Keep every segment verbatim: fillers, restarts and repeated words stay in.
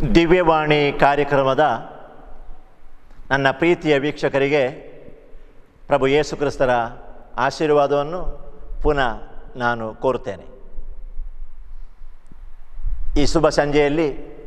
ದಿವ್ಯವಾಣಿ ಕಾರ್ಯಕ್ರಮದ ನನ್ನ ಪ್ರೀತಿಯ ವೀಕ್ಷಕರಿಗೆ ಪ್ರಭು ಯೇಸು ಕ್ರಿಸ್ತರ ಆಶೀರ್ವಾದವನ್ನು ಪುನಃ ನಾನು ಕೋರುತ್ತೇನೆ. ಈ ಶುಭ ಸಂಜೆಯಲ್ಲಿ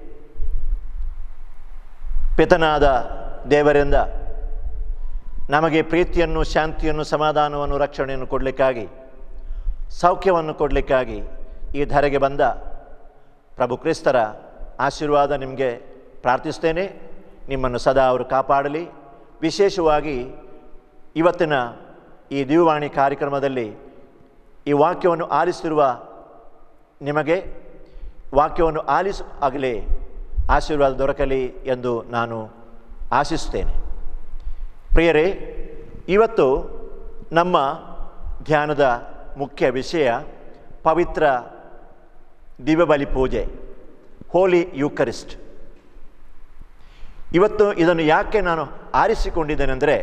ಪಿತನಾದ ದೇವರಿಂದ ನಮಗೆ ಪ್ರೀತಿಯನ್ನು, ಶಾಂತಿಯನ್ನು, ಸಮಾಧಾನವನ್ನು, ರಕ್ಷಣೆಯನ್ನು ಕೊಡಲಿಕ್ಕಾಗಿ, ಸೌಖ್ಯವನ್ನು ಕೊಡಲಿಕ್ಕಾಗಿ ಈ ಧರೆಗೆ ಬಂದ ಪ್ರಭು ಕ್ರಿಸ್ತರ ಆಶೀರ್ವಾದ ನಿಮಗೆ ಪ್ರಾರ್ಥಿಸ್ತೇನೆ. ನಿಮ್ಮನ್ನು ಸದಾ ಅವರು ಕಾಪಾಡಲಿ. ವಿಶೇಷವಾಗಿ ಇವತ್ತಿನ ಈ ದಿವ್ಯವಾಣಿ ಕಾರ್ಯಕ್ರಮದಲ್ಲಿ ಈ ವಾಕ್ಯವನ್ನು ಆಲಿಸುತ್ತಿರುವ ನಿಮಗೆ ವಾಕ್ಯವನ್ನು ಆಲಿಸು ಆಗಲಿ ಆಶೀರ್ವಾದ ದೊರಕಲಿ ಎಂದು ನಾನು ಆಶಿಸುತ್ತೇನೆ. ಪ್ರಿಯರೇ, ಇವತ್ತು ನಮ್ಮ ಧ್ಯಾನದ ಮುಖ್ಯ ವಿಷಯ ಪವಿತ್ರ ದಿವ್ಯಬಲಿ ಪೂಜೆ, ಹೋಲಿ ಯೂಕರಿಸ್ಟ್. ಇವತ್ತು ಇದನ್ನು ಯಾಕೆ ನಾನು ಆರಿಸಿಕೊಂಡಿದ್ದೇನೆಂದರೆ,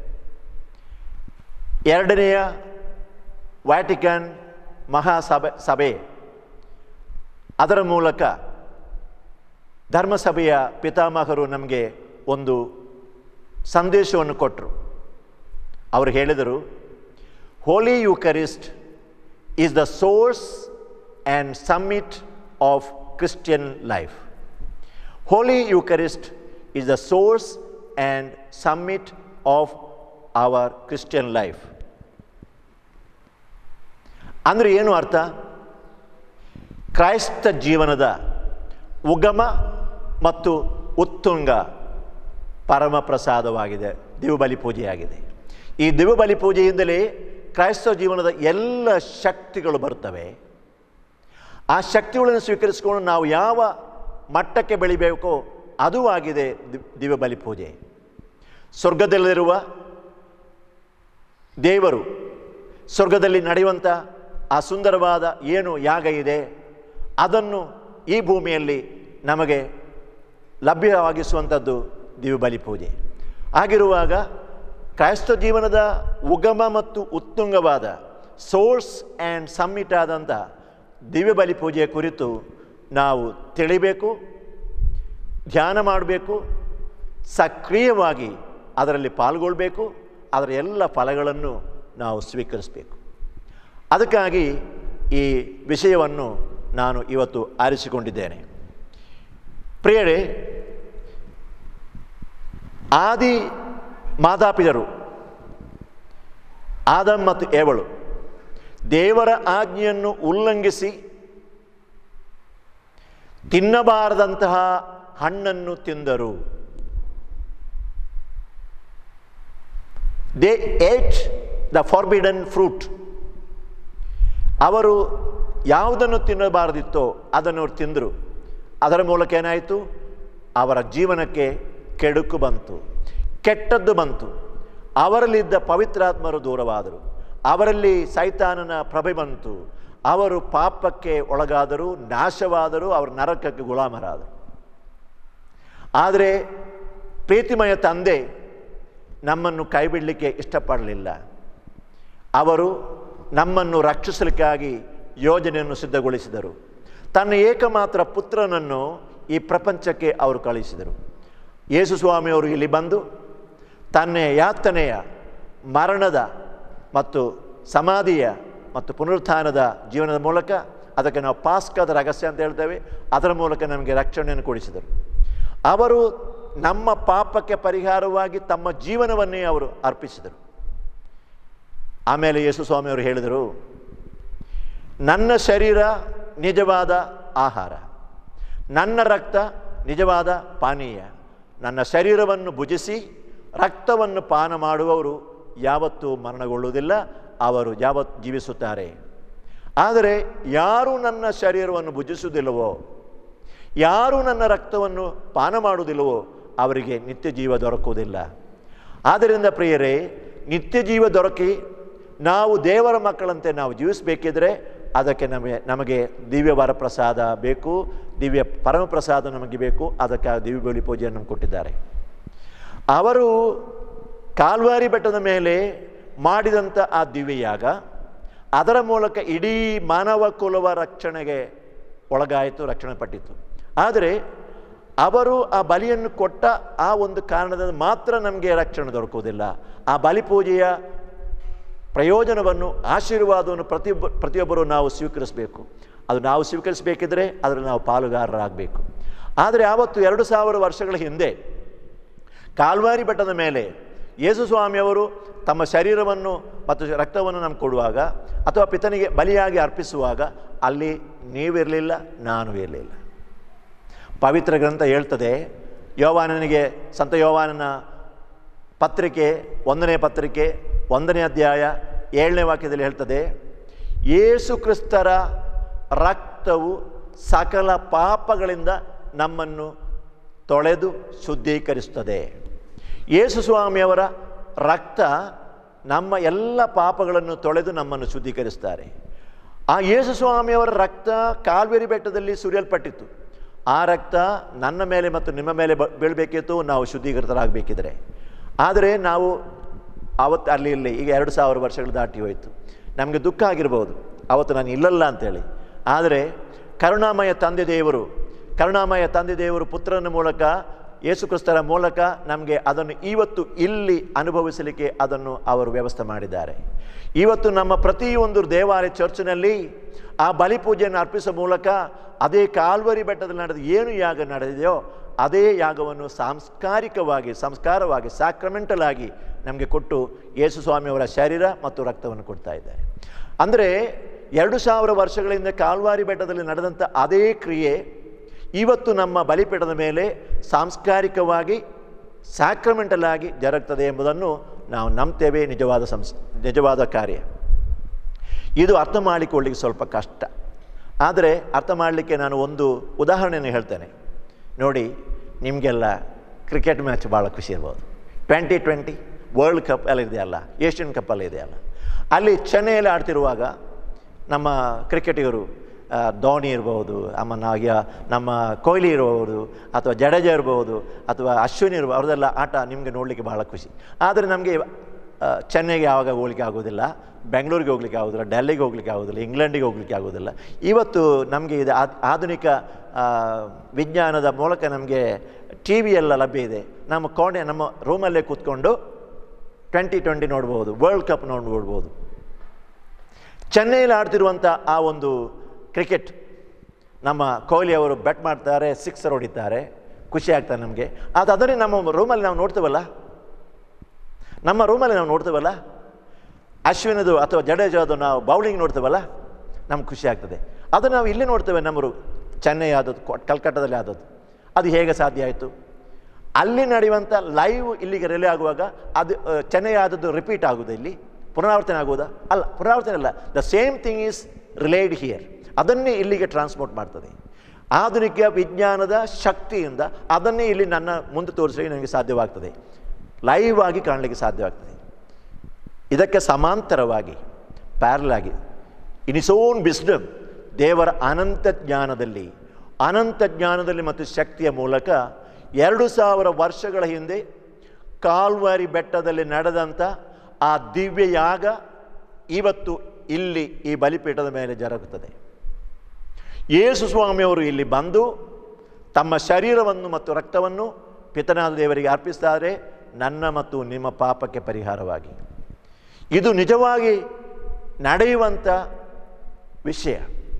ಎರಡನೆಯ ವ್ಯಾಟಿಕನ್ ಮಹಾಸಭೆ ಸಭೆ ಅದರ ಮೂಲಕ ಧರ್ಮಸಭೆಯ ಪಿತಾಮಹರು ನಮಗೆ ಒಂದು ಸಂದೇಶವನ್ನು ಕೊಟ್ಟರು. ಅವರು ಹೇಳಿದರು, holy Eucharist is the source and summit of Christian life. Holy Eucharist is the source and summit of our Christian life. ಅಂದರೆ ಏನು ಅರ್ಥ? ಕ್ರೈಸ್ತ ಜೀವನದ ಉಗಮ ಮತ್ತು ಉತ್ತುಂಗ ಪರಮ ಪ್ರಸಾದವಾಗಿದೆ, ದಿವ್ಯಬಲಿ ಪೂಜೆಯಾಗಿದೆ. ಈ ದಿವ್ಯಬಲಿ ಪೂಜೆಯಿಂದಲೇ ಕ್ರೈಸ್ತ ಜೀವನದ ಎಲ್ಲ ಶಕ್ತಿಗಳು ಬರುತ್ತವೆ. ಆ ಶಕ್ತಿಗಳನ್ನು ಸ್ವೀಕರಿಸಿಕೊಂಡು ನಾವು ಯಾವ ಮಟ್ಟಕ್ಕೆ ಬೆಳಿಬೇಕೋ ಅದು ಆಗಿದೆ ದಿವ್ಯಬಲಿ ಪೂಜೆ. ಸ್ವರ್ಗದಲ್ಲಿರುವ ದೇವರು, ಸ್ವರ್ಗದಲ್ಲಿ ನಡೆಯುವಂಥ ಆ ಸುಂದರವಾದ ಏನು ಯಾಗ ಇದೆ ಅದನ್ನು ಈ ಭೂಮಿಯಲ್ಲಿ ನಮಗೆ ಲಭ್ಯವಾಗಿಸುವಂಥದ್ದು ದಿವ್ಯಬಲಿ ಪೂಜೆ. ಆಗಿರುವಾಗ ಕ್ರೈಸ್ತ ಜೀವನದ ಉಗಮ ಮತ್ತು ಉತ್ತುಂಗವಾದ ಸೋರ್ಸ್ ಆ್ಯಂಡ್ ಸಮ್ಮಿಟ್ ಆದಂಥ ದಿವ್ಯಬಲಿ ಪೂಜೆಯ ಕುರಿತು ನಾವು ತಿಳಿಬೇಕು, ಧ್ಯಾನ ಮಾಡಬೇಕು, ಸಕ್ರಿಯವಾಗಿ ಅದರಲ್ಲಿ ಪಾಲ್ಗೊಳ್ಬೇಕು, ಅದರ ಎಲ್ಲ ಫಲಗಳನ್ನು ನಾವು ಸ್ವೀಕರಿಸಬೇಕು. ಅದಕ್ಕಾಗಿ ಈ ವಿಷಯವನ್ನು ನಾನು ಇವತ್ತು ಆರಿಸಿಕೊಂಡಿದ್ದೇನೆ. ಪ್ರಿಯರೇ, ಆದಿ ಮಾತಾಪಿತರು ಆದಮ್ ಮತ್ತು ಏವಳು ದೇವರ ಆಜ್ಞೆಯನ್ನು ಉಲ್ಲಂಘಿಸಿ ತಿನ್ನಬಾರದಂತಹ ಹಣ್ಣನ್ನು ತಿಂದರು. They ate the forbidden fruit. ಅವರು ಯಾವುದನ್ನು ತಿನ್ನಬಾರದಿತ್ತೋ ಅದನ್ನು ಅವರು ತಿಂದರು. ಅದರ ಮೂಲಕ ಏನಾಯಿತು? ಅವರ ಜೀವನಕ್ಕೆ ಕೆಡುಕು ಬಂತು, ಕೆಟ್ಟದ್ದು ಬಂತು. ಅವರಲ್ಲಿದ್ದ ಪವಿತ್ರಾತ್ಮರು ದೂರವಾದರು, ಅವರಲ್ಲಿ ಸೈತಾನನ ಪ್ರಭೆ ಬಂತು, ಅವರು ಪಾಪಕ್ಕೆ ಒಳಗಾದರು, ನಾಶವಾದರು, ಅವರು ನರಕಕ್ಕೆ ಗುಲಾಮರಾದರು. ಆದರೆ ಪ್ರೀತಿಮಯ ತಂದೆ ನಮ್ಮನ್ನು ಕೈಬಿಡಲಿಕ್ಕೆ ಇಷ್ಟಪಡಲಿಲ್ಲ. ಅವರು ನಮ್ಮನ್ನು ರಕ್ಷಿಸಲಿಕ್ಕಾಗಿ ಯೋಜನೆಯನ್ನು ಸಿದ್ಧಗೊಳಿಸಿದರು. ತನ್ನ ಏಕಮಾತ್ರ ಪುತ್ರನನ್ನು ಈ ಪ್ರಪಂಚಕ್ಕೆ ಅವರು ಕಳುಹಿಸಿದರು. ಯೇಸು ಸ್ವಾಮಿಯವರು ಇಲ್ಲಿ ಬಂದು ತನ್ನ ಯಾತನೆಯ, ಮರಣದ ಮತ್ತು ಸಮಾಧಿಯ ಮತ್ತು ಪುನರುತ್ಥಾನದ ಜೀವನದ ಮೂಲಕ, ಅದಕ್ಕೆ ನಾವು ಪಾಸ್ಕದ ರಹಸ್ಯ ಅಂತ ಹೇಳ್ತೇವೆ, ಅದರ ಮೂಲಕ ನಮಗೆ ರಕ್ಷಣೆಯನ್ನು ಕೊಡಿಸಿದರು. ಅವರು ನಮ್ಮ ಪಾಪಕ್ಕೆ ಪರಿಹಾರವಾಗಿ ತಮ್ಮ ಜೀವನವನ್ನೇ ಅವರು ಅರ್ಪಿಸಿದರು. ಆಮೇಲೆ ಯೇಸು ಸ್ವಾಮಿಯವರು ಹೇಳಿದರು, ನನ್ನ ಶರೀರ ನಿಜವಾದ ಆಹಾರ, ನನ್ನ ರಕ್ತ ನಿಜವಾದ ಪಾನೀಯ. ನನ್ನ ಶರೀರವನ್ನು ಭುಜಿಸಿ ರಕ್ತವನ್ನು ಪಾನ ಮಾಡುವವರು ಯಾವತ್ತೂ ಮರಣಗೊಳ್ಳುವುದಿಲ್ಲ, ಅವರು ಯಾವತ್ತು ಜೀವಿಸುತ್ತಾರೆ. ಆದರೆ ಯಾರು ನನ್ನ ಶರೀರವನ್ನು ಭುಜಿಸುವುದಿಲ್ಲವೋ, ಯಾರು ನನ್ನ ರಕ್ತವನ್ನು ಪಾನ ಮಾಡುವುದಿಲ್ಲವೋ ಅವರಿಗೆ ನಿತ್ಯ ಜೀವ ದೊರಕುವುದಿಲ್ಲ. ಆದ್ದರಿಂದ ಪ್ರಿಯರೇ, ನಿತ್ಯ ಜೀವ ದೊರಕಿ ನಾವು ದೇವರ ಮಕ್ಕಳಂತೆ ನಾವು ಜೀವಿಸಬೇಕಿದ್ರೆ ಅದಕ್ಕೆ ನಮಗೆ ನಮಗೆ ದಿವ್ಯ ವರಪ್ರಸಾದ ಬೇಕು, ದಿವ್ಯ ಪರಮಪ್ರಸಾದ ನಮಗೆ ಬೇಕು. ಅದಕ್ಕೆ ದಿವ್ಯ ಬಲಿ ಪೂಜೆಯನ್ನು ನಮಗೆ ಕೊಟ್ಟಿದ್ದಾರೆ. ಅವರು ಕಾಲ್ವಾರಿ ಬೆಟ್ಟದ ಮೇಲೆ ಮಾಡಿದಂಥ ಆ ದಿವ್ಯಯಾಗ, ಅದರ ಮೂಲಕ ಇಡೀ ಮಾನವ ಕುಲವ ರಕ್ಷಣೆಗೆ ಒಳಗಾಯಿತು, ರಕ್ಷಣೆ ಪಟ್ಟಿತು. ಆದರೆ ಅವರು ಆ ಬಲಿಯನ್ನು ಕೊಟ್ಟ ಆ ಒಂದು ಕಾರಣದಿಂದ ಮಾತ್ರ ನಮಗೆ ರಕ್ಷಣೆ ದೊರಕುವುದಿಲ್ಲ. ಆ ಬಲಿಪೂಜೆಯ ಪ್ರಯೋಜನವನ್ನು, ಆಶೀರ್ವಾದವನ್ನು ಪ್ರತಿಯೊಬ್ಬ ಪ್ರತಿಯೊಬ್ಬರು ನಾವು ಸ್ವೀಕರಿಸಬೇಕು. ಅದು ನಾವು ಸ್ವೀಕರಿಸಬೇಕಿದ್ರೆ ಅದರಲ್ಲಿ ನಾವು ಪಾಲುಗಾರರಾಗಬೇಕು. ಆದರೆ ಆವತ್ತು ಎರಡು ಸಾವಿರ ವರ್ಷಗಳ ಹಿಂದೆ ಕಾಲ್ವಾರಿ ಬೆಟ್ಟದ ಮೇಲೆ ಯೇಸು ಸ್ವಾಮಿಯವರು ತಮ್ಮ ಶರೀರವನ್ನು ಮತ್ತು ರಕ್ತವನ್ನು ನಮ್ಗೆ ಕೊಡುವಾಗ ಅಥವಾ ಪಿತನಿಗೆ ಬಲಿಯಾಗಿ ಅರ್ಪಿಸುವಾಗ ಅಲ್ಲಿ ನೀವಿರಲಿಲ್ಲ, ನಾನು ಇರಲಿಲ್ಲ. ಪವಿತ್ರ ಗ್ರಂಥ ಹೇಳ್ತದೆ, ಯೋವಾನನಿಗೆ, ಸಂತ ಯೋವಾನನ ಪತ್ರಿಕೆ ಒಂದನೇ ಪತ್ರಿಕೆ ಒಂದನೇ ಅಧ್ಯಾಯ ಏಳನೇ ವಾಕ್ಯದಲ್ಲಿ ಹೇಳ್ತದೆ, ಯೇಸು ಕ್ರಿಸ್ತರ ರಕ್ತವು ಸಕಲ ಪಾಪಗಳಿಂದ ನಮ್ಮನ್ನು ತೊಳೆದು ಶುದ್ಧೀಕರಿಸುತ್ತದೆ. ಯೇಸು ಸ್ವಾಮಿಯವರ ರಕ್ತ ನಮ್ಮ ಎಲ್ಲ ಪಾಪಗಳನ್ನು ತೊಳೆದು ನಮ್ಮನ್ನು ಶುದ್ಧೀಕರಿಸ್ತಾರೆ. ಆ ಯೇಸು ಸ್ವಾಮಿಯವರ ರಕ್ತ ಕಾಲ್ವರಿ ಬೆಟ್ಟದಲ್ಲಿ ಸುರಿಯಲ್ಪಟ್ಟಿತ್ತು. ಆ ರಕ್ತ ನನ್ನ ಮೇಲೆ ಮತ್ತು ನಿಮ್ಮ ಮೇಲೆ ಬ ಬೀಳಬೇಕಿತ್ತು, ನಾವು ಶುದ್ಧೀಕೃತರಾಗಬೇಕಿದ್ರೆ. ಆದರೆ ನಾವು ಆವತ್ತು ಅಲ್ಲಿ ಇಲ್ಲಿ ಈಗ ಎರಡು ಸಾವಿರ ವರ್ಷಗಳು ದಾಟಿ ಹೋಯಿತು. ನಮಗೆ ದುಃಖ ಆಗಿರ್ಬೋದು ಆವತ್ತು ನಾನು ಇಲ್ಲಲ್ಲ ಅಂಥೇಳಿ. ಆದರೆ ಕರುಣಾಮಯ ತಂದೆ ದೇವರು ಕರುಣಾಮಯ ತಂದೆ ದೇವರು ಪುತ್ರನ ಮೂಲಕ, ಯೇಸು ಕ್ರಿಸ್ತರ ಮೂಲಕ ನಮಗೆ ಅದನ್ನು ಇವತ್ತು ಇಲ್ಲಿ ಅನುಭವಿಸಲಿಕ್ಕೆ ಅದನ್ನು ಅವರು ವ್ಯವಸ್ಥೆ ಮಾಡಿದ್ದಾರೆ. ಇವತ್ತು ನಮ್ಮ ಪ್ರತಿಯೊಂದು ದೇವಾಲಯ ಚರ್ಚಿನಲ್ಲಿ ಆ ಬಲಿಪೂಜೆಯನ್ನು ಅರ್ಪಿಸುವ ಮೂಲಕ ಅದೇ ಕಾಲ್ವರಿ ಬೆಟ್ಟದಲ್ಲಿ ನಡೆದ ಏನು ಯಾಗ ನಡೆದಿದೆಯೋ ಅದೇ ಯಾಗವನ್ನು ಸಾಂಸ್ಕಾರಿಕವಾಗಿ ಸಂಸ್ಕಾರವಾಗಿ ಸ್ಯಾಕ್ರಮೆಂಟಲ್ ಆಗಿ ನಮಗೆ ಕೊಟ್ಟು ಯೇಸು ಸ್ವಾಮಿಯವರ ಶರೀರ ಮತ್ತು ರಕ್ತವನ್ನು ಕೊಡ್ತಾ ಇದ್ದಾರೆ. ಅಂದರೆ ಎರಡು ಸಾವಿರ ವರ್ಷಗಳಿಂದ ಕಾಲ್ವಾರಿ ಬೆಟ್ಟದಲ್ಲಿ ನಡೆದಂಥ ಅದೇ ಕ್ರಿಯೆ ಇವತ್ತು ನಮ್ಮ ಬಲಿಪೀಠದ ಮೇಲೆ ಸಾಂಸ್ಕಾರಿಕವಾಗಿ ಸ್ಯಾಕ್ರಮೆಂಟಲ್ ಆಗಿ ಜರುಗ್ತದೆ ಎಂಬುದನ್ನು ನಾವು ನಂಬ್ತೇವೆ. ನಿಜವಾದ ಸಂಸ್ ನಿಜವಾದ ಕಾರ್ಯ ಇದು. ಅರ್ಥ ಮಾಡಿಕೊಳ್ಳಿಕ್ಕೆ ಸ್ವಲ್ಪ ಕಷ್ಟ, ಆದರೆ ಅರ್ಥ ಮಾಡಲಿಕ್ಕೆ ನಾನು ಒಂದು ಉದಾಹರಣೆಯನ್ನು ಹೇಳ್ತೇನೆ ನೋಡಿ. ನಿಮಗೆಲ್ಲ ಕ್ರಿಕೆಟ್ ಮ್ಯಾಚ್ ಭಾಳ ಖುಷಿ ಇರ್ಬೋದು. ಟ್ವೆಂಟಿ ಟ್ವೆಂಟಿ ವರ್ಲ್ಡ್ ಕಪ್ ಎಲ್ಲ ಇದೆಯಲ್ಲ, ಏಷ್ಯನ್ ಕಪ್ಪೆಲ್ಲ ಇದೆಯಲ್ಲ, ಅಲ್ಲಿ ಚೆನ್ನೈಯಲ್ಲಿ ಆಡ್ತಿರುವಾಗ ನಮ್ಮ ಕ್ರಿಕೆಟಿಗರು ಧೋನಿ ಇರ್ಬೋದು, ಅಮ್ಮ ನಾಗ್ಯ ನಮ್ಮ ಕೊಹ್ಲಿ ಇರ್ಬೋದು, ಅಥವಾ ಜಡೇಜಾ ಇರ್ಬೋದು, ಅಥವಾ ಅಶ್ವಿನಿ ಇರ್ಬೋದು, ಅವ್ರದ್ದೆಲ್ಲ ಆಟ ನಿಮಗೆ ನೋಡಲಿಕ್ಕೆ ಭಾಳ ಖುಷಿ. ಆದರೆ ನಮಗೆ ಚೆನ್ನೈಗೆ ಯಾವಾಗ ಹೋಗ್ಲಿಕ್ಕೆ ಆಗೋದಿಲ್ಲ, ಬೆಂಗಳೂರಿಗೆ ಹೋಗ್ಲಿಕ್ಕೆ ಆಗೋದಿಲ್ಲ, ಡೆಲ್ಲಿಗೆ ಹೋಗ್ಲಿಕ್ಕೆ ಆಗೋದಿಲ್ಲ, ಇಂಗ್ಲೆಂಡಿಗೆ ಹೋಗ್ಲಿಕ್ಕೆ ಆಗೋದಿಲ್ಲ. ಇವತ್ತು ನಮಗೆ ಇದು ಆಧುನಿಕ ವಿಜ್ಞಾನದ ಮೂಲಕ ನಮಗೆ ಟಿ ವಿ ಎಲ್ಲ ಲಭ್ಯ ಇದೆ. ನಮ್ಮ ಕೋಣೆ ನಮ್ಮ ರೂಮಲ್ಲೇ ಕೂತ್ಕೊಂಡು ಟ್ವೆಂಟಿ ಟ್ವೆಂಟಿ ನೋಡ್ಬೋದು, ವರ್ಲ್ಡ್ ಕಪ್ ನೋಡ್ಬೋದು. ಚೆನ್ನೈಯಲ್ಲಿ ಆಡ್ತಿರುವಂಥ ಆ ಒಂದು ಕ್ರಿಕೆಟ್ ನಮ್ಮ ಕೊಹ್ಲಿ ಅವರು ಬೆಟ್ ಮಾಡ್ತಾರೆ, ಸಿಕ್ಸರ್ ಹೊಡಿತಾರೆ, ಖುಷಿ ಆಗ್ತಾರೆ ನಮಗೆ. ಅದು ಅದನ್ನೇ ನಮ್ಮ ರೂಮಲ್ಲಿ ನಾವು ನೋಡ್ತೇವಲ್ಲ, ನಮ್ಮ ರೂಮಲ್ಲಿ ನಾವು ನೋಡ್ತೇವಲ್ಲ, ಅಶ್ವಿನದು ಅಥವಾ ಜಡೇಜಾದು ನಾವು ಬೌಲಿಂಗ್ ನೋಡ್ತೇವಲ್ಲ, ನಮ್ಗೆ ಖುಷಿ ಆಗ್ತದೆ. ಅದನ್ನು ನಾವು ಇಲ್ಲಿ ನೋಡ್ತೇವೆ, ನಮ್ಮ ರೂ ಚೆನ್ನೈ ಆದದ್ದು, ಕಲ್ಕಟ್ಟಾದಲ್ಲಿ ಆದದ್ದು. ಅದು ಹೇಗೆ ಸಾಧ್ಯ ಆಯಿತು? ಅಲ್ಲಿ ನಡೆಯುವಂಥ ಲೈವ್ ಇಲ್ಲಿಗೆ ರಿಲೇ ಆಗುವಾಗ ಅದು ಚೆನ್ನೈ ಆದದ್ದು ರಿಪೀಟ್ ಆಗೋದು, ಇಲ್ಲಿ ಪುನರಾವರ್ತನೆ ಆಗುವುದಾ? ಅಲ್ಲ, ಪುನರಾವರ್ತನೆ ಅಲ್ಲ. The same thing is relayed here. ಅದನ್ನೇ ಇಲ್ಲಿಗೆ ಟ್ರಾನ್ಸ್ಪೋರ್ಟ್ ಮಾಡ್ತದೆ. ಆಧುನಿಕ ವಿಜ್ಞಾನದ ಶಕ್ತಿಯಿಂದ ಅದನ್ನೇ ಇಲ್ಲಿ ನನ್ನ ಮುಂದೆ ತೋರಿಸಲಿಕ್ಕೆ ನನಗೆ ಸಾಧ್ಯವಾಗ್ತದೆ, ಲೈವ್ ಆಗಿ ಕಾಣಲಿಕ್ಕೆ ಸಾಧ್ಯವಾಗ್ತದೆ. ಇದಕ್ಕೆ ಸಮಾಂತರವಾಗಿ ಪ್ಯಾರಲ್ ಆಗಿ ಇನ್ ಇಸ್ ಓನ್ ವಿಸ್ಡಮ್, ದೇವರ ಅನಂತ ಜ್ಞಾನದಲ್ಲಿ ಅನಂತ ಜ್ಞಾನದಲ್ಲಿ ಮತ್ತು ಶಕ್ತಿಯ ಮೂಲಕ ಎರಡು ಸಾವಿರ ವರ್ಷಗಳ ಹಿಂದೆ ಕಾಲ್ವಾರಿ ಬೆಟ್ಟದಲ್ಲಿ ನಡೆದಂಥ ಆ ದಿವ್ಯ ಯಾಗ ಇವತ್ತು ಇಲ್ಲಿ ಈ ಬಲಿಪೀಠದ ಮೇಲೆ ಜರುಗುತ್ತದೆ. ಯೇಸು ಸ್ವಾಮಿಯವರು ಇಲ್ಲಿ ಬಂದು ತಮ್ಮ ಶರೀರವನ್ನು ಮತ್ತು ರಕ್ತವನ್ನು ಪಿತನಾದ ದೇವರಿಗೆ ಅರ್ಪಿಸ್ತಾರೆ, ನನ್ನ ಮತ್ತು ನಿಮ್ಮ ಪಾಪಕ್ಕೆ ಪರಿಹಾರವಾಗಿ. ಇದು ನಿಜವಾಗಿ ನಡೆಯುವಂಥ ವಿಷಯ,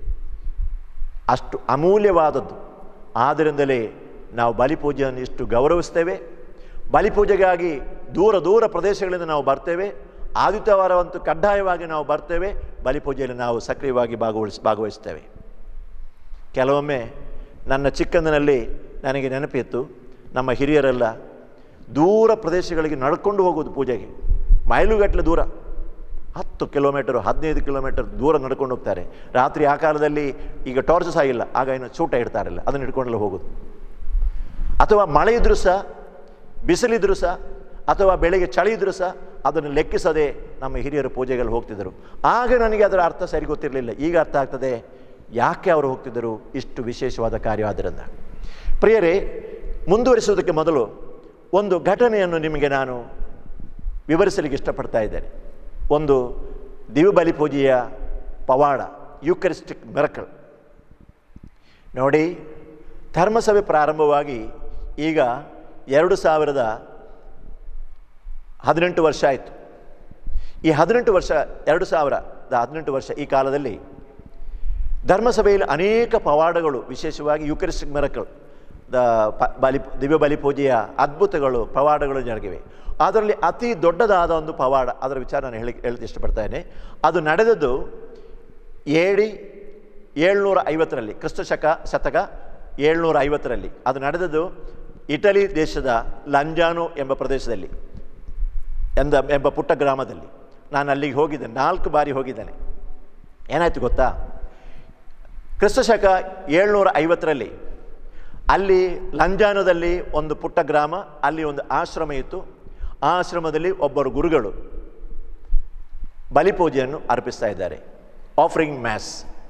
ಅಷ್ಟು ಅಮೂಲ್ಯವಾದದ್ದು. ಆದ್ದರಿಂದಲೇ ನಾವು ಬಲಿಪೂಜೆಯನ್ನು ಇಷ್ಟು ಗೌರವಿಸ್ತೇವೆ. ಬಲಿಪೂಜೆಗಾಗಿ ದೂರ ದೂರ ಪ್ರದೇಶಗಳಿಂದ ನಾವು ಬರ್ತೇವೆ. ಆದಿತ್ಯವಾರವಂತೂ ಕಡ್ಡಾಯವಾಗಿ ನಾವು ಬರ್ತೇವೆ. ಬಲಿಪೂಜೆಯಲ್ಲಿ ನಾವು ಸಕ್ರಿಯವಾಗಿ ಭಾಗವಹಿಸ್ ಭಾಗವಹಿಸ್ತೇವೆ. ಕೆಲವೊಮ್ಮೆ ನನ್ನ ಚಿಕ್ಕಂದಿನಲ್ಲಿ ನನಗೆ ನೆನಪಿತ್ತು, ನಮ್ಮ ಹಿರಿಯರೆಲ್ಲ ದೂರ ಪ್ರದೇಶಗಳಿಗೆ ನಡ್ಕೊಂಡು ಹೋಗೋದು ಪೂಜೆಗೆ. ಮೈಲುಗಟ್ಟಲೆ ದೂರ, ಹತ್ತು ಕಿಲೋಮೀಟರು ಹದಿನೈದು ಕಿಲೋಮೀಟರ್ ದೂರ ನಡ್ಕೊಂಡು ಹೋಗ್ತಾರೆ. ರಾತ್ರಿ ಆ ಕಾಲದಲ್ಲಿ ಈಗ ಟಾರ್ಚಸ್ ಆಗಿಲ್ಲ, ಆಗ ಏನು ಚೂಟ ಇಡ್ತಾರಲ್ಲ, ಅದನ್ನು ಹಿಡ್ಕೊಂಡೆಲ್ಲ ಹೋಗೋದು. ಅಥವಾ ಮಳೆ ಇದ್ರೂ ಸಹ, ಬಿಸಿಲಿದ್ರೂ ಸಹ, ಅಥವಾ ಬೆಳಗ್ಗೆ ಚಳಿ ಇದ್ರೂ ಸಹ ಅದನ್ನು ಲೆಕ್ಕಿಸದೆ ನಮ್ಮ ಹಿರಿಯರು ಪೂಜೆಗಳು ಹೋಗ್ತಿದ್ದರು. ಆಗ ನನಗೆ ಅದರ ಅರ್ಥ ಸರಿ ಗೊತ್ತಿರಲಿಲ್ಲ. ಈಗ ಅರ್ಥ ಆಗ್ತದೆ ಯಾಕೆ ಅವರು ಹೋಗ್ತಿದ್ದರು, ಇಷ್ಟು ವಿಶೇಷವಾದ ಕಾರ್ಯ ಆದ್ದರಿಂದ. ಪ್ರಿಯರೇ, ಮುಂದುವರಿಸುವುದಕ್ಕೆ ಮೊದಲು ಒಂದು ಘಟನೆಯನ್ನು ನಿಮಗೆ ನಾನು ವಿವರಿಸಲಿಕ್ಕೆ ಇಷ್ಟಪಡ್ತಾ ಇದ್ದೇನೆ. ಒಂದು ದಿವ್ಯಬಲಿ ಪೂಜೆಯ ಪವಾಡ, ಯೂಕರಿಸ್ಟಿಕ್ ಮಿರಕಲ್. ನೋಡಿ, ಧರ್ಮಸಭೆ ಪ್ರಾರಂಭವಾಗಿ ಈಗ ಎರಡು ಸಾವಿರದ ಹದಿನೆಂಟು ವರ್ಷ ಆಯಿತು. ಈ ಹದಿನೆಂಟು ವರ್ಷ ಎರಡು ಸಾವಿರದ ಹದಿನೆಂಟು ವರ್ಷ ಈ ಕಾಲದಲ್ಲಿ ಧರ್ಮಸಭೆಯಲ್ಲಿ ಅನೇಕ ಪವಾಡಗಳು, ವಿಶೇಷವಾಗಿ ಯುಕರಿಸ್ಟಿಕ್ ಮಿರಕಲ್, ದ ಪ ಬಲಿ ದಿವ್ಯ ಬಲಿಪೂಜೆಯ ಅದ್ಭುತಗಳು, ಪವಾಡಗಳು ಜರುಗಿವೆ. ಅದರಲ್ಲಿ ಅತಿ ದೊಡ್ಡದಾದ ಒಂದು ಪವಾಡ, ಅದರ ವಿಚಾರ ನಾನು ಹೇಳಿ ಹೇಳ್ತಾ ಇಷ್ಟಪಡ್ತೇನೆ. ಅದು ನಡೆದದ್ದು ಏಡಿ ಏಳ್ನೂರ ಐವತ್ತರಲ್ಲಿ, ಕ್ರಿಸ್ತ ಶಕ ಶತಕ ಏಳ್ನೂರ ಐವತ್ತರಲ್ಲಿ ಅದು ನಡೆದದ್ದು ಇಟಲಿ ದೇಶದ ಲಂಜಾನೋ ಎಂಬ ಪ್ರದೇಶದಲ್ಲಿ ಎಂದ ಎಂಬ ಪುಟ್ಟ ಗ್ರಾಮದಲ್ಲಿ. ನಾನು ಅಲ್ಲಿಗೆ ಹೋಗಿದ್ದೇನೆ, ನಾಲ್ಕು ಬಾರಿ ಹೋಗಿದ್ದೇನೆ. ಏನಾಯಿತು ಗೊತ್ತಾ? ಕ್ರಿಸ್ತ ಶಕ ಏಳ್ನೂರ ಐವತ್ತರಲ್ಲಿ ಅಲ್ಲಿ ಲಂಜಾನೋದಲ್ಲಿ ಒಂದು ಪುಟ್ಟ ಗ್ರಾಮ, ಅಲ್ಲಿ ಒಂದು ಆಶ್ರಮ ಇತ್ತು. ಆ ಆಶ್ರಮದಲ್ಲಿ ಒಬ್ಬರು ಗುರುಗಳು ಬಲಿಪೂಜೆಯನ್ನು ಅರ್ಪಿಸ್ತಾ ಇದ್ದಾರೆ, ಆಫರಿಂಗ್ ಮ್ಯಾಸ್.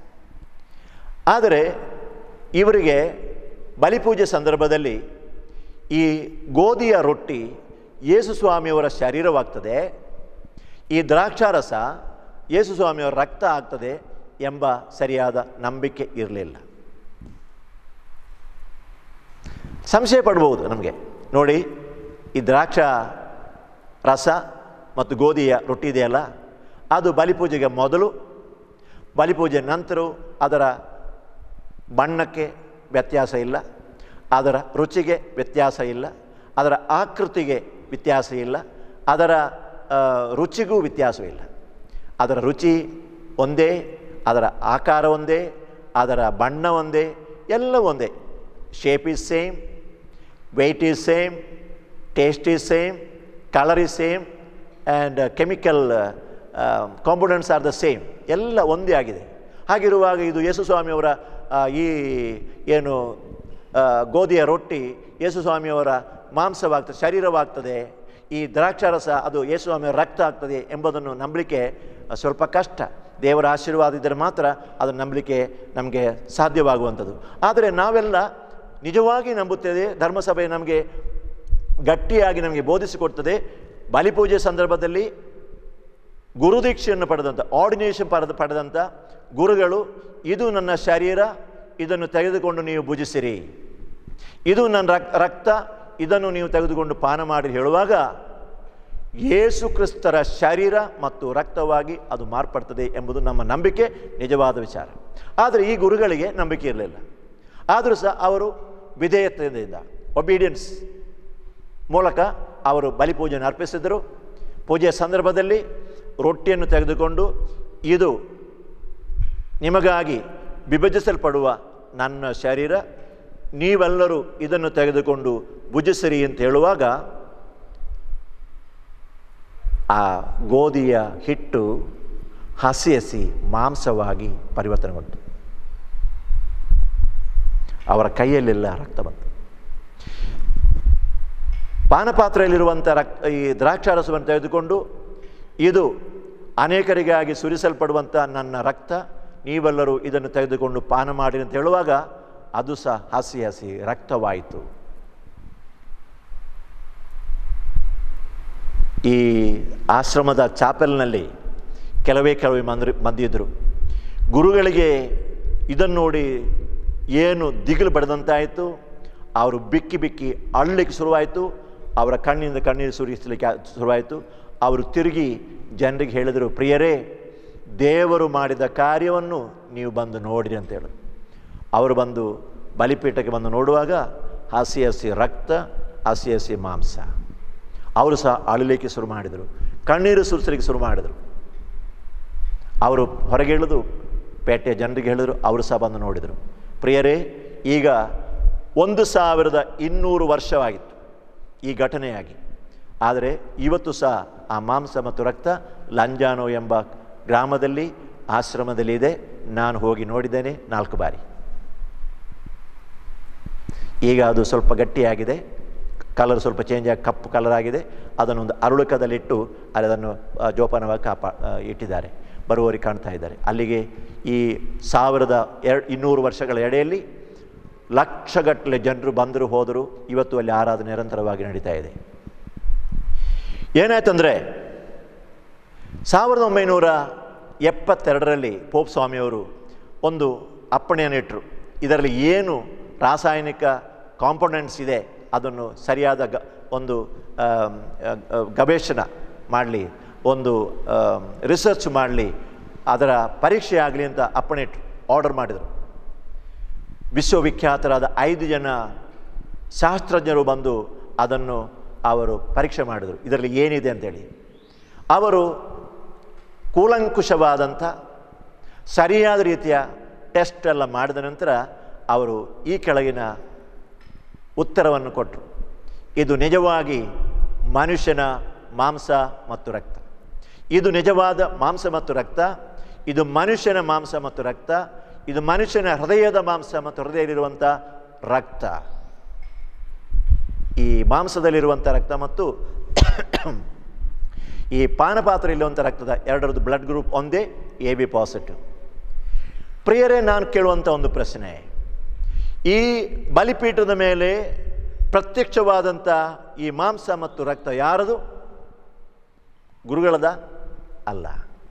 ಆದರೆ ಇವರಿಗೆ ಬಲಿಪೂಜೆ ಸಂದರ್ಭದಲ್ಲಿ ಈ ಗೋಧಿಯ ರೊಟ್ಟಿ ಯೇಸು ಸ್ವಾಮಿಯವರ ಶರೀರವಾಗ್ತದೆ, ಈ ದ್ರಾಕ್ಷಾರಸ ಯೇಸು ಸ್ವಾಮಿಯವರ ರಕ್ತ ಆಗ್ತದೆ ಎಂಬ ಸರಿಯಾದ ನಂಬಿಕೆ ಇರಲಿಲ್ಲ. ಸಂಶಯ ಪಡ್ಬೋದು ನಮಗೆ. ನೋಡಿ, ಈ ದ್ರಾಕ್ಷಾ ರಸ ಮತ್ತು ಗೋಧಿಯ ರೊಟ್ಟಿ ಇದೆಯಲ್ಲ, ಅದು ಬಲಿಪೂಜೆಗೆ ಮೊದಲು, ಬಲಿಪೂಜೆ ನಂತರ ಅದರ ಬಣ್ಣಕ್ಕೆ ವ್ಯತ್ಯಾಸ ಇಲ್ಲ, ಅದರ ರುಚಿಗೆ ವ್ಯತ್ಯಾಸ ಇಲ್ಲ, ಅದರ ಆಕೃತಿಗೆ ವ್ಯತ್ಯಾಸ ಇಲ್ಲ, ಅದರ ರುಚಿಗೂ ವ್ಯತ್ಯಾಸವಿಲ್ಲ. ಅದರ ರುಚಿ ಒಂದೇ, ಅದರ ಆಕಾರ ಒಂದೇ, ಅದರ ಬಣ್ಣ ಒಂದೇ, ಎಲ್ಲ ಒಂದೇ. Shape is same, weight is same, taste is same, colour is same, and chemical components are the same, ಎಲ್ಲ ಒಂದೇ ಆಗಿದೆ. ಹಾಗಿರುವಾಗ ಇದು ಯೇಸು ಸ್ವಾಮಿಯವರ ಈ ಏನು ಗೋಧಿಯ ರೊಟ್ಟಿ ಯೇಸು ಸ್ವಾಮಿಯವರ ಮಾಂಸವಾಗ್ತದೆ, ಶರೀರವಾಗ್ತದೆ, ಈ ದ್ರಾಕ್ಷಾರಸ ಅದು ಯೇಸು ಸ್ವಾಮಿಯವರ ರಕ್ತ ಆಗ್ತದೆ ಎಂಬುದನ್ನು ನಂಬಲಿಕ್ಕೆ ಸ್ವಲ್ಪ ಕಷ್ಟ. ದೇವರ ಆಶೀರ್ವಾದ ಇದ್ದರೆ ಮಾತ್ರ ಅದನ್ನು ನಂಬಲಿಕ್ಕೆ ನಮಗೆ ಸಾಧ್ಯವಾಗುವಂಥದ್ದು. ಆದರೆ ನಾವೆಲ್ಲ ನಿಜವಾಗಿ ನಂಬುತ್ತೇವೆ. ಧರ್ಮಸಭೆ ನಮಗೆ ಗಟ್ಟಿಯಾಗಿ ನಮಗೆ ಬೋಧಿಸಿಕೊಡ್ತದೆ. ಬಲಿಪೂಜೆ ಸಂದರ್ಭದಲ್ಲಿ ಗುರುದೀಕ್ಷೆಯನ್ನು ಪಡೆದಂಥ, ಆರ್ಡಿನೇಷನ್ ಪಡೆದ ಪಡೆದಂಥ ಗುರುಗಳು, ಇದು ನನ್ನ ಶರೀರ, ಇದನ್ನು ತೆಗೆದುಕೊಂಡು ನೀವು ಭುಜಿಸಿರಿ, ಇದು ನನ್ನ ರಕ್ ರಕ್ತ, ಇದನ್ನು ನೀವು ತೆಗೆದುಕೊಂಡು ಪಾನ ಮಾಡಿ ಹೇಳುವಾಗ ಯೇಸು ಕ್ರಿಸ್ತರ ಶರೀರ ಮತ್ತು ರಕ್ತವಾಗಿ ಅದು ಮಾರ್ಪಡ್ತದೆ ಎಂಬುದು ನಮ್ಮ ನಂಬಿಕೆ, ನಿಜವಾದ ವಿಚಾರ. ಆದರೆ ಈ ಗುರುಗಳಿಗೆ ನಂಬಿಕೆ ಇರಲಿಲ್ಲ. ಆದರೂ ಸಹ ಅವರು ವಿಧೇಯತೆಯಿಂದ, ಒಬೀಡಿಯನ್ಸ್ ಮೂಲಕ ಅವರು ಬಲಿಪೂಜೆಯನ್ನು ಅರ್ಪಿಸಿದರು. ಪೂಜೆಯ ಸಂದರ್ಭದಲ್ಲಿ ರೊಟ್ಟಿಯನ್ನು ತೆಗೆದುಕೊಂಡು, ಇದು ನಿಮಗಾಗಿ ವಿಭಜಿಸಲ್ಪಡುವ ನನ್ನ ಶರೀರ, ನೀವೆಲ್ಲರೂ ಇದನ್ನು ತೆಗೆದುಕೊಂಡು ಭುಜಿಸಿರಿ ಅಂತ ಹೇಳುವಾಗ ಆ ಗೋಧಿಯ ಹಿಟ್ಟು ಹಸಿ ಹಸಿ ಮಾಂಸವಾಗಿ ಪರಿವರ್ತನೆಗೊಂಡು ಅವರ ಕೈಯಲ್ಲೆಲ್ಲ ರಕ್ತ ಬಂತು. ಪಾನಪಾತ್ರೆಯಲ್ಲಿರುವಂಥ ರಕ್ತ, ಈ ದ್ರಾಕ್ಷಾರಸವನ್ನು ತೆಗೆದುಕೊಂಡು, ಇದು ಅನೇಕರಿಗಾಗಿ ಸುರಿಸಲ್ಪಡುವಂಥ ನನ್ನ ರಕ್ತ, ನೀವೆಲ್ಲರೂ ಇದನ್ನು ತೆಗೆದುಕೊಂಡು ಪಾನ ಮಾಡಿ ಅಂತ ಹೇಳುವಾಗ ಅದು ಸಹ ಹಸಿ ಹಸಿ ರಕ್ತವಾಯಿತು. ಈ ಆಶ್ರಮದ ಚಾಪೆಲ್ನಲ್ಲಿ ಕೆಲವೇ ಕೆಲವೇ ಮಂದಿ ಮಂದಿದ್ರು. ಗುರುಗಳಿಗೆ ಇದನ್ನು ನೋಡಿ ಏನು ದಿಗಿಲು ಬಡದಂತಾಯಿತು. ಅವರು ಬಿಕ್ಕಿ ಬಿಕ್ಕಿ ಅಳ್ಳಲಿಕ್ಕೆ ಶುರುವಾಯಿತು. ಅವರ ಕಣ್ಣಿಂದ ಕಣ್ಣೀರು ಸುರಿಸಲಿಕ್ಕೆ ಶುರುವಾಯಿತು. ಅವರು ತಿರುಗಿ ಜನರಿಗೆ ಹೇಳಿದರು, ಪ್ರಿಯರೇ, ದೇವರು ಮಾಡಿದ ಕಾರ್ಯವನ್ನು ನೀವು ಬಂದು ನೋಡಿರಿ ಅಂತ ಹೇಳಿದ್ರು. ಅವರು ಬಂದು ಬಲಿಪೀಠಕ್ಕೆ ಬಂದು ನೋಡುವಾಗ ಹಸಿ ಹಸಿ ರಕ್ತ, ಹಸಿ ಹಸಿ ಮಾಂಸ. ಅವರು ಸಹ ಅಳಲಿಕ್ಕೆ ಶುರು ಮಾಡಿದರು, ಕಣ್ಣೀರು ಸುರಿಸಲಿಕ್ಕೆ ಶುರು ಮಾಡಿದರು. ಅವರು ಹೊರಗೆ ಹೇಳಿದು ಪೇಟೆಯ ಜನರಿಗೆ ಹೇಳಿದರು, ಅವರು ಸಹ ಬಂದು ನೋಡಿದರು. ಪ್ರಿಯರೇ, ಈಗ ಒಂದು ಸಾವಿರದ ಇನ್ನೂರು ವರ್ಷವಾಗಿತ್ತು ಈ ಘಟನೆಯಾಗಿ. ಆದರೆ ಇವತ್ತು ಸಹ ಆ ಮಾಂಸ ಮತ್ತು ರಕ್ತ ಲಂಜಾನೋ ಎಂಬ ಗ್ರಾಮದಲ್ಲಿ, ಆಶ್ರಮದಲ್ಲಿ ಇದೆ. ನಾನು ಹೋಗಿ ನೋಡಿದ್ದೇನೆ ನಾಲ್ಕು ಬಾರಿ. ಈಗ ಅದು ಸ್ವಲ್ಪ ಗಟ್ಟಿಯಾಗಿದೆ, ಕಲರ್ ಸ್ವಲ್ಪ ಚೇಂಜ್ ಆಗಿ ಕಪ್ಪು ಕಲರ್ ಆಗಿದೆ. ಅದನ್ನೊಂದು ಅರುಳುಕದಲ್ಲಿಟ್ಟು ಅಲ್ಲಿ ಅದನ್ನು ಜೋಪಾನವಾಗಿ ಕಾಪಾ ಇಟ್ಟಿದ್ದಾರೆ. ಬರುವವರಿಗೆ ಕಾಣ್ತಾ ಇದ್ದಾರೆ. ಅಲ್ಲಿಗೆ ಈ ಸಾವಿರದ ಎರಡು ಇನ್ನೂರು ವರ್ಷಗಳ ಎಡೆಯಲ್ಲಿ ಲಕ್ಷಗಟ್ಟಲೆ ಜನರು ಬಂದರು ಹೋದರು. ಇವತ್ತು ಅಲ್ಲಿ ಆರಾಧನೆ ನಿರಂತರವಾಗಿ ನಡೀತಾ ಇದೆ. ಏನಾಯ್ತಂದರೆ ಸಾವಿರದ ಒಂಬೈನೂರ ಎಪ್ಪತ್ತೆರಡರಲ್ಲಿ ಪೋಪ್ ಸ್ವಾಮಿಯವರು ಒಂದು ಅಪ್ಪಣೆಯನ್ನು ಇಟ್ಟರು. ಇದರಲ್ಲಿ ಏನು ರಾಸಾಯನಿಕ ಕಾಂಪೊನೆಂಟ್ಸ್ ಇದೆ, ಅದನ್ನು ಸರಿಯಾದ ಗ ಒಂದು ಗವೇಷಣೆ ಮಾಡಲಿ, ಒಂದು ರಿಸರ್ಚ್ ಮಾಡಲಿ, ಅದರ ಪರೀಕ್ಷೆ ಆಗಲಿ ಅಂತ ಅಪ್ಪಣೆ ಆರ್ಡರ್ ಮಾಡಿದರು. ವಿಶ್ವವಿಖ್ಯಾತರಾದ ಐದು ಜನ ಶಾಸ್ತ್ರಜ್ಞರು ಬಂದು ಅದನ್ನು ಅವರು ಪರೀಕ್ಷೆ ಮಾಡಿದರು, ಇದರಲ್ಲಿ ಏನಿದೆ ಅಂತೇಳಿ. ಅವರು ಕೂಲಂಕುಷವಾದಂಥ ಸರಿಯಾದ ರೀತಿಯ ಟೆಸ್ಟ್ ಎಲ್ಲ ಮಾಡಿದ ನಂತರ ಅವರು ಈ ಕೆಳಗಿನ ಉತ್ತರವನ್ನು ಕೊಟ್ಟರು. ಇದು ನಿಜವಾಗಿ ಮನುಷ್ಯನ ಮಾಂಸ ಮತ್ತು ರಕ್ತ. ಇದು ನಿಜವಾದ ಮಾಂಸ ಮತ್ತು ರಕ್ತ. ಇದು ಮನುಷ್ಯನ ಮಾಂಸ ಮತ್ತು ರಕ್ತ. ಇದು ಮನುಷ್ಯನ ಹೃದಯದ ಮಾಂಸ ಮತ್ತು ಹೃದಯದಲ್ಲಿರುವಂಥ ರಕ್ತ. ಈ ಮಾಂಸದಲ್ಲಿರುವಂಥ ರಕ್ತ ಮತ್ತು ಈ ಪಾನಪಾತ್ರೆಯಲ್ಲಿರುವಂಥ ರಕ್ತದ ಎರಡರದ್ದು ಬ್ಲಡ್ ಗ್ರೂಪ್ ಒಂದೇ, ಎ ಬಿ ಪಾಸಿಟಿವ್. ಪ್ರಿಯರೇ, ನಾನು ಕೇಳುವಂಥ ಒಂದು ಪ್ರಶ್ನೆ, ಈ ಬಲಿಪೀಠದ ಮೇಲೆ ಪ್ರತ್ಯಕ್ಷವಾದಂಥ ಈ ಮಾಂಸ ಮತ್ತು ರಕ್ತ ಯಾರದು? ಗುರುಗಳದ? ಅಲ್ಲ.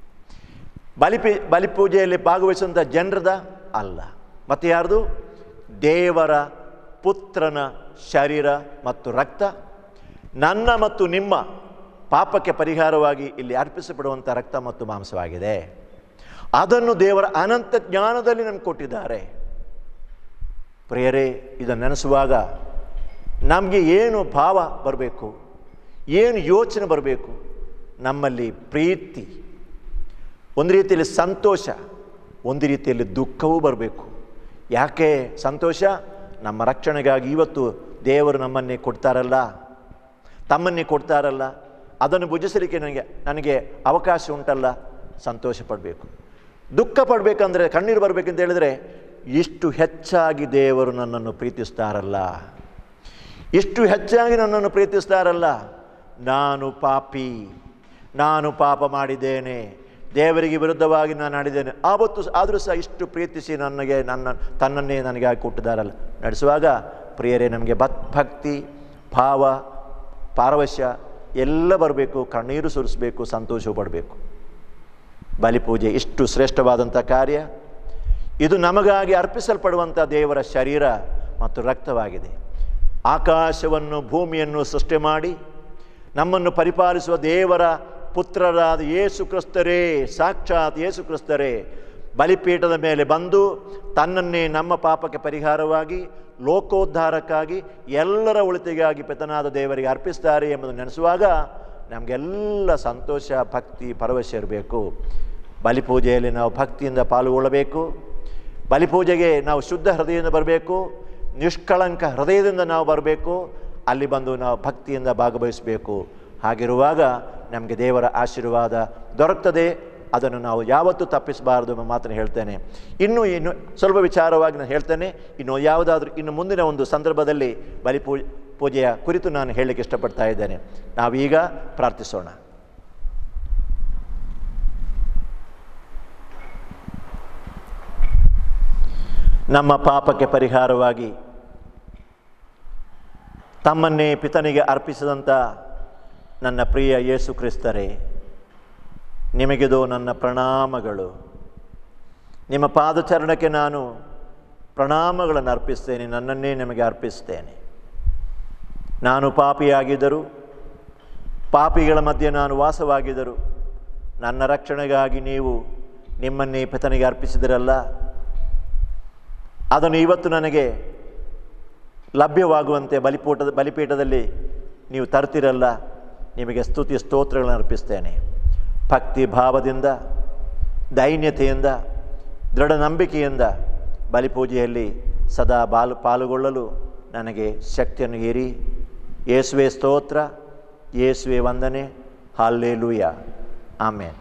ಬಲಿಪಿ ಬಲಿಪೂಜೆಯಲ್ಲಿ ಭಾಗವಹಿಸುವಂಥ ಜನರದ? ಅಲ್ಲ. ಮತ್ತು ಯಾರ್ದು? ದೇವರ ಪುತ್ರನ ಶರೀರ ಮತ್ತು ರಕ್ತ, ನನ್ನ ಮತ್ತು ನಿಮ್ಮ ಪಾಪಕ್ಕೆ ಪರಿಹಾರವಾಗಿ ಇಲ್ಲಿ ಅರ್ಪಿಸಲ್ಪಡುವಂಥ ರಕ್ತ ಮತ್ತು ಮಾಂಸವಾಗಿದೆ. ಅದನ್ನು ದೇವರ ಅನಂತ ಜ್ಞಾನದಲ್ಲಿ ನಮ್ಗೆ ಕೊಟ್ಟಿದ್ದಾರೆ. ಪ್ರಿಯರೇ, ಇದನ್ನು ನೆನೆಸುವಾಗ ನಮಗೆ ಏನು ಭಾವ ಬರಬೇಕು, ಏನು ಯೋಚನೆ ಬರಬೇಕು? ನಮ್ಮಲ್ಲಿ ಪ್ರೀತಿ, ಒಂದು ರೀತಿಯಲ್ಲಿ ಸಂತೋಷ, ಒಂದು ರೀತಿಯಲ್ಲಿ ದುಃಖವೂ ಬರಬೇಕು. ಯಾಕೆ ಸಂತೋಷ? ನಮ್ಮ ರಕ್ಷಣೆಗಾಗಿ ಇವತ್ತು ದೇವರು ನಮ್ಮನ್ನೇ ಕೊಡ್ತಾರಲ್ಲ, ತಮ್ಮನ್ನೇ ಕೊಡ್ತಾರಲ್ಲ, ಅದನ್ನು ಭುಜಿಸಲಿಕ್ಕೆ ನನಗೆ ನನಗೆ ಅವಕಾಶ ಉಂಟಲ್ಲ, ಸಂತೋಷ ಪಡಬೇಕು. ದುಃಖ ಪಡಬೇಕಂದ್ರೆ, ಕಣ್ಣೀರು ಬರಬೇಕಂತ ಹೇಳಿದರೆ, ಇಷ್ಟು ಹೆಚ್ಚಾಗಿ ದೇವರು ನನ್ನನ್ನು ಪ್ರೀತಿಸ್ತಾರಲ್ಲ, ಇಷ್ಟು ಹೆಚ್ಚಾಗಿ ನನ್ನನ್ನು ಪ್ರೀತಿಸ್ತಾರಲ್ಲ, ನಾನು ಪಾಪಿ, ನಾನು ಪಾಪ ಮಾಡಿದ್ದೇನೆ, ದೇವರಿಗೆ ವಿರುದ್ಧವಾಗಿ ನಾನು ಆಡಿದ್ದೇನೆ, ಆವತ್ತು ಆದರೂ ಸಹ ಇಷ್ಟು ಪ್ರೀತಿಸಿ ನನಗೆ ನನ್ನ ತನ್ನನ್ನೇ ನನಗೆ ಆಗಿ ಕೊಟ್ಟಿದ್ದಾರಲ್ಲ. ನಡೆಸುವಾಗ ಪ್ರಿಯರೇ, ನಮಗೆ ಭಕ್ ಭಕ್ತಿ ಭಾವ ಪಾರವಶ್ಯ ಎಲ್ಲ ಬರಬೇಕು, ಕಣ್ಣೀರು ಸುರಿಸಬೇಕು, ಸಂತೋಷ ಪಡಬೇಕು. ಬಲಿಪೂಜೆ ಇಷ್ಟು ಶ್ರೇಷ್ಠವಾದಂಥ ಕಾರ್ಯ. ಇದು ನಮಗಾಗಿ ಅರ್ಪಿಸಲ್ಪಡುವಂಥ ದೇವರ ಶರೀರ ಮತ್ತು ರಕ್ತವಾಗಿದೆ. ಆಕಾಶವನ್ನು ಭೂಮಿಯನ್ನು ಸೃಷ್ಟಿ ಮಾಡಿ ನಮ್ಮನ್ನು ಪರಿಪಾಲಿಸುವ ದೇವರ ಪುತ್ರರಾದ ಯೇಸು ಕ್ರಿಸ್ತರೇ, ಸಾಕ್ಷಾತ್ ಯೇಸು ಕ್ರಿಸ್ತರೇ ಬಲಿಪೀಠದ ಮೇಲೆ ಬಂದು ತನ್ನನ್ನೇ ನಮ್ಮ ಪಾಪಕ್ಕೆ ಪರಿಹಾರವಾಗಿ, ಲೋಕೋದ್ಧಾರಕ್ಕಾಗಿ, ಎಲ್ಲರ ಒಳಿತಿಗಾಗಿ ಪಿತನಾದ ದೇವರಿಗೆ ಅರ್ಪಿಸ್ತಾರೆ ಎಂಬುದನ್ನು ನೆನೆಸುವಾಗ ನಮಗೆಲ್ಲ ಸಂತೋಷ, ಭಕ್ತಿ, ಪರವಶ್ಯ ಇರಬೇಕು. ಬಲಿಪೂಜೆಯಲ್ಲಿ ನಾವು ಭಕ್ತಿಯಿಂದ ಪಾಲ್ಗೊಳ್ಳಬೇಕು. ಬಲಿಪೂಜೆಗೆ ನಾವು ಶುದ್ಧ ಹೃದಯದಿಂದ ಬರಬೇಕು, ನಿಷ್ಕಳಂಕ ಹೃದಯದಿಂದ ನಾವು ಬರಬೇಕು. ಅಲ್ಲಿ ಬಂದು ನಾವು ಭಕ್ತಿಯಿಂದ ಭಾಗವಹಿಸಬೇಕು. ಹಾಗಿರುವಾಗ ನಮಗೆ ದೇವರ ಆಶೀರ್ವಾದ ದೊರಕ್ತದೆ. ಅದನ್ನು ನಾವು ಯಾವತ್ತೂ ತಪ್ಪಿಸಬಾರದು ಎಂಬ ಮಾತನ್ನು ಹೇಳ್ತೇನೆ. ಇನ್ನೂ ಇನ್ನು ಸ್ವಲ್ಪ ವಿಚಾರವಾಗಿ ನಾನು ಹೇಳ್ತೇನೆ. ಇನ್ನು ಯಾವುದಾದ್ರೂ ಇನ್ನು ಮುಂದಿನ ಒಂದು ಸಂದರ್ಭದಲ್ಲಿ ಬಲಿಪೂ ಪೂಜೆಯ ಕುರಿತು ನಾನು ಹೇಳಲಿಕ್ಕೆ ಇಷ್ಟಪಡ್ತಾ ಇದ್ದೇನೆ. ನಾವೀಗ ಪ್ರಾರ್ಥಿಸೋಣ. ನಮ್ಮ ಪಾಪಕ್ಕೆ ಪರಿಹಾರವಾಗಿ ತಮ್ಮನ್ನೇ ಪಿತನಿಗೆ ಅರ್ಪಿಸಿದಂಥ ನನ್ನ ಪ್ರಿಯ ಯೇಸು ಕ್ರಿಸ್ತರೇ, ನಿಮಗಿದು ನನ್ನ ಪ್ರಣಾಮಗಳು. ನಿಮ್ಮ ಪಾದಚರಣಕ್ಕೆ ನಾನು ಪ್ರಣಾಮಗಳನ್ನು ಅರ್ಪಿಸ್ತೇನೆ, ನನ್ನನ್ನೇ ನಿಮಗೆ ಅರ್ಪಿಸ್ತೇನೆ. ನಾನು ಪಾಪಿಯಾಗಿದ್ದರು, ಪಾಪಿಗಳ ಮಧ್ಯೆ ನಾನು ವಾಸವಾಗಿದ್ದರು, ನನ್ನ ರಕ್ಷಣೆಗಾಗಿ ನೀವು ನಿಮ್ಮನ್ನೇ ಪಿತನಿಗೆ ಅರ್ಪಿಸಿದಿರಲ್ಲ. ಅದನ್ನು ಇವತ್ತು ನನಗೆ ಲಭ್ಯವಾಗುವಂತೆ ಬಲಿಪೀಠದ ಬಲಿಪೀಠದಲ್ಲಿ ನೀವು ತರ್ತಿರಲ್ಲ. ನಿಮಗೆ ಸ್ತುತಿ ಸ್ತೋತ್ರಗಳನ್ನು ಅರ್ಪಿಸ್ತೇನೆ. ಭಕ್ತಿ ಭಾವದಿಂದ, ದೈನ್ಯತೆಯಿಂದ, ದೃಢ ನಂಬಿಕೆಯಿಂದ ಬಲಿಪೂಜೆಯಲ್ಲಿ ಸದಾ ಬಾಲು ಪಾಲ್ಗೊಳ್ಳಲು ನನಗೆ ಶಕ್ತಿಯನ್ನು ಏರಿ. ಯೇಸುವೆ ಸ್ತೋತ್ರ, ಯೇಸುವೆ ವಂದನೆ, ಹಲ್ಲೆಲೂಯಾ, ಆಮೆನ್.